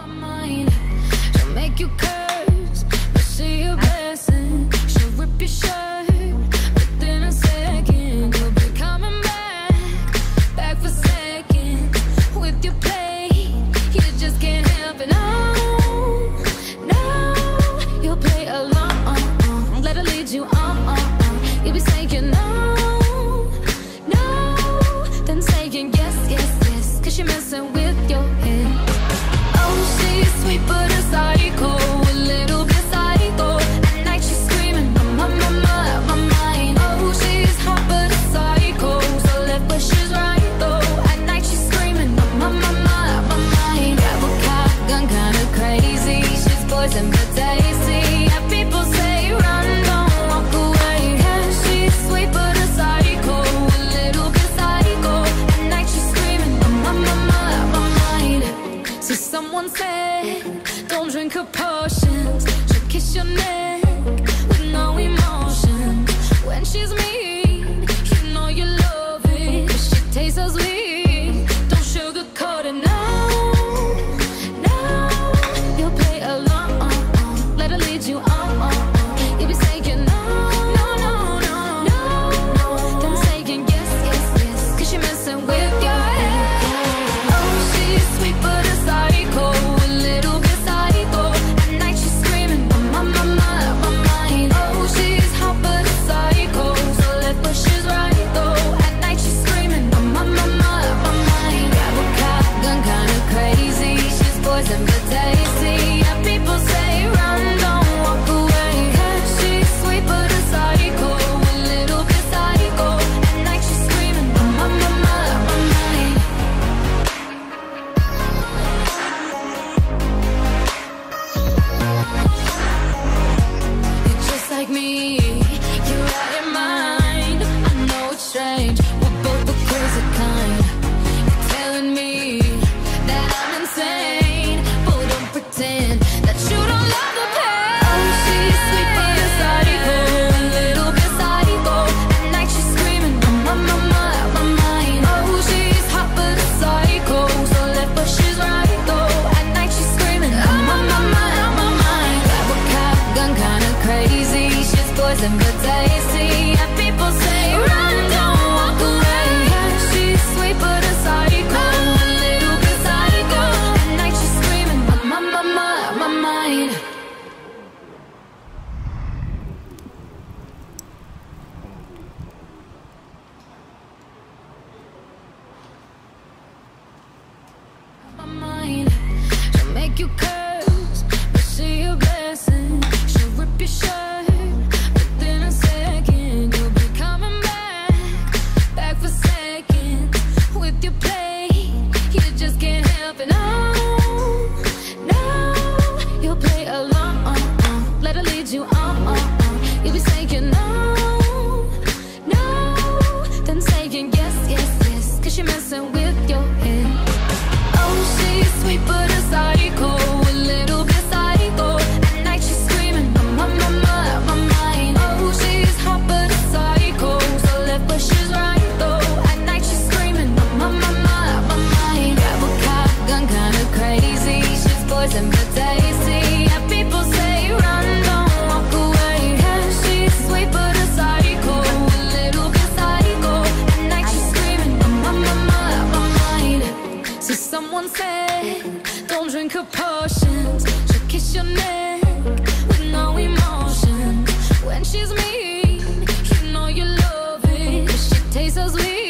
mind. She'll make you curse, but she a blessing. She'll rip your shirt within a second. You'll be coming back for seconds with your play. You just can't help it. No, no, you'll play along. Let her lead you on. You'll be saying no, no, then saying yes, yes, yes, 'cause you're messing with your head. Oh, she's sweet but a psycho, a little bit psycho. At night she's screaming, my mind. Oh, she's hot but a psycho, so left but she's right though. At night she's screaming, my mind. Grab a shotgun, kinda crazy. She's poison but tasty. Yeah, people say run, don't walk away. Yeah, she's sweet but a psycho, a little bit psycho. At night she's screaming, my mind. See, someone said, don't drink her potions. She'll kiss your neck with no emotion. When she's mean, you know you love it. But she tastes so sweet, don't sugarcoat it. No, no, you'll play along. Let her lead you on. You'll be saying no, no, no, no, no, then saying yes, yes, yes, 'cause you're messing with your head. Oh, she's sweet but a psycho, a little bit psycho. At night she's screaming, my mind. Oh, she's hot but a psycho, so left but she's right though. At night she's screaming, my mind. Grab a shotgun, kinda crazy. She's poison but tasty. Yeah, people say run, don't walk away. Yeah, she's sweet but a psycho, a little bit psycho. At night she's screaming, my mind. You're just like me, you're out your mind. I know it's strange, we're both the crazy kind. You're telling me that I'm insane, but don't pretend that you don't love the pain. Oh, she's sweet but a psycho, a little bit psycho. At night she's screaming, my mind. Oh, she's hot but a psycho, so left but she's right though. At night she's screaming, my mind. Grab a shotgun, kinda crazy. She's poison but tasty. Yeah, people say run, don't walk away. Yeah, she's sweet but a psycho, a little bit psycho. At night she's screaming, my mind. My mind. She'll make you curse, but she a blessing. She'll rip your shirt within a second. You'll be coming back for seconds with your play. You just can't help it. No, no, you'll play along. Let her lead you on. You'll be saying no, no, then saying yes, yes, yes, 'cause you're messing with your head. Oh, she's sweet but a psycho, a little bit psycho. At night she's screaming, my mind. Oh, she's hot but a psycho, so left but she's right though. At night she's screaming, my mind. Grab a shotgun, kinda crazy. She's poison but tasty. Yeah, people say run, don't walk away. Yeah, she's sweet but a psycho, a little bit psycho. At night she's screaming, my mind. See, someone said, don't drink her potions. She'll kiss your neck with no emotion. When she's mean, you know you love it, 'cause she tastes so sweet.